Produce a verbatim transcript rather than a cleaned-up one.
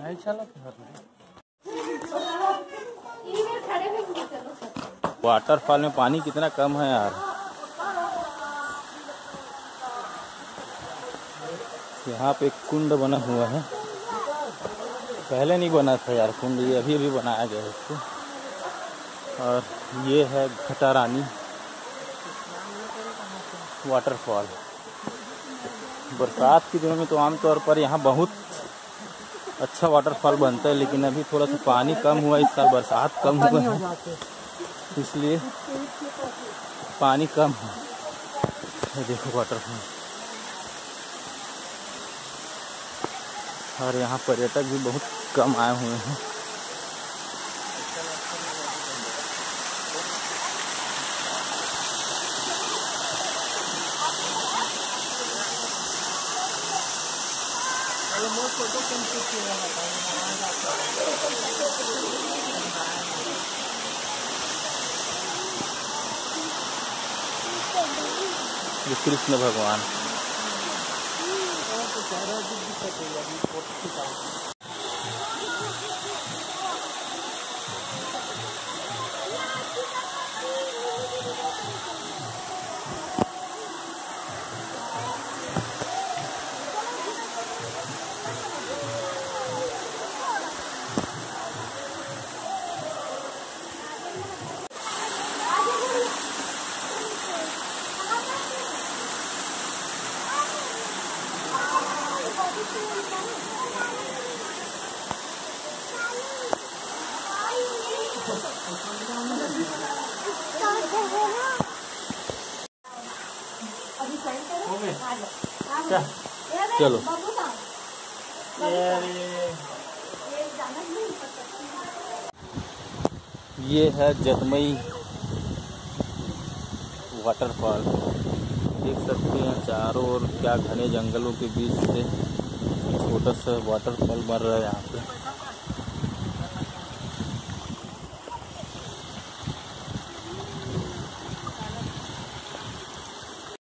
नहीं चला वाटरफॉल में पानी कितना कम है यार। यहाँ पे एक कुंड बना हुआ है, पहले नहीं बना था यार कुंड, ये अभी अभी बनाया गया है इसको। और ये है घटारानी वाटरफॉल। बरसात के दिनों में तो आमतौर पर यहाँ बहुत अच्छा वाटरफॉल बनता है, लेकिन अभी थोड़ा सा पानी कम हुआ, इस साल बरसात कम हुआ है इसलिए पानी कम है। ये देखो वाटरफॉल, और यहाँ पर्यटक भी बहुत कम आए हुए हैं। ये कृष्ण भगवान चलो। ये है जतमई वाटरफॉल, देख सकते हैं चारों ओर क्या घने जंगलों के बीच से छोटा सा वाटरफॉल बन रहा है यहाँ पे।